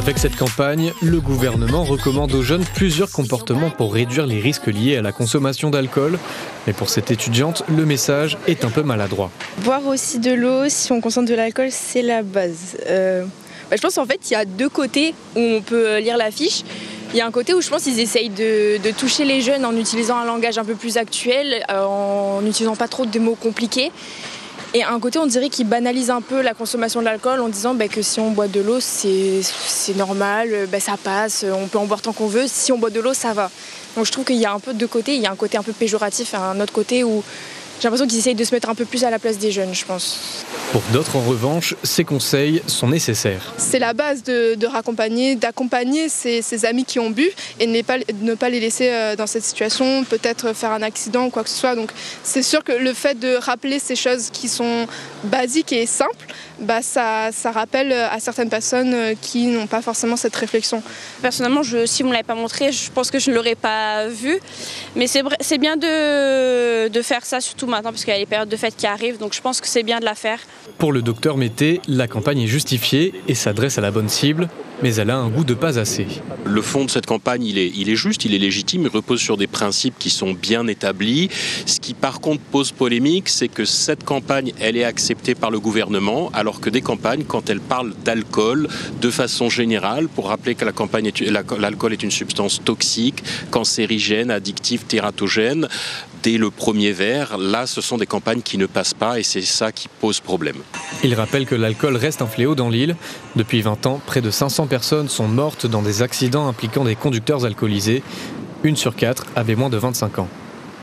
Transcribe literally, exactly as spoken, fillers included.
Avec cette campagne, le gouvernement recommande aux jeunes plusieurs comportements pour réduire les risques liés à la consommation d'alcool. Mais pour cette étudiante, le message est un peu maladroit. Boire aussi de l'eau, si on consomme de l'alcool, c'est la base. Euh, bah, je pense en fait qu'il y a deux côtés où on peut lire l'affiche. Il y a un côté où je pense qu'ils essayent de, de toucher les jeunes en utilisant un langage un peu plus actuel, en n'utilisant pas trop de mots compliqués. Et à un côté, on dirait qu'ils banalisent un peu la consommation de l'alcool en disant bah, que si on boit de l'eau, c'est, c'est normal, bah, ça passe, on peut en boire tant qu'on veut. Si on boit de l'eau, ça va. Donc je trouve qu'il y a un peu de deux côtés. Il y a un côté un peu péjoratif et un autre côté où j'ai l'impression qu'ils essayent de se mettre un peu plus à la place des jeunes, je pense. Pour d'autres, en revanche, ces conseils sont nécessaires. C'est la base de, de raccompagner, d'accompagner ses, ses amis qui ont bu et ne pas, ne pas les laisser dans cette situation, peut-être faire un accident ou quoi que ce soit. Donc c'est sûr que le fait de rappeler ces choses qui sont basiques et simples, bah ça, ça rappelle à certaines personnes qui n'ont pas forcément cette réflexion. Personnellement, je, si vous ne me l'avez pas montré, je pense que je ne l'aurais pas vu. Mais c'est, c'est bien de, de faire ça, surtout maintenant, parce qu'il y a les périodes de fête qui arrivent. Donc je pense que c'est bien de la faire. Pour le docteur Mété, la campagne est justifiée et s'adresse à la bonne cible, mais elle a un goût de pas assez. Le fond de cette campagne, il est, il est juste, il est légitime, il repose sur des principes qui sont bien établis. Ce qui par contre pose polémique, c'est que cette campagne, elle est acceptée par le gouvernement, alors que des campagnes, quand elles parlent d'alcool, de façon générale, pour rappeler que la campagne est, l'alcool est une substance toxique, cancérigène, addictive, tératogène, dès le premier verre, là, ce sont des campagnes qui ne passent pas et c'est ça qui pose problème. Il rappelle que l'alcool reste un fléau dans l'île. Depuis vingt ans, près de cinq cents personnes sont mortes dans des accidents impliquant des conducteurs alcoolisés. Une sur quatre avait moins de vingt-cinq ans.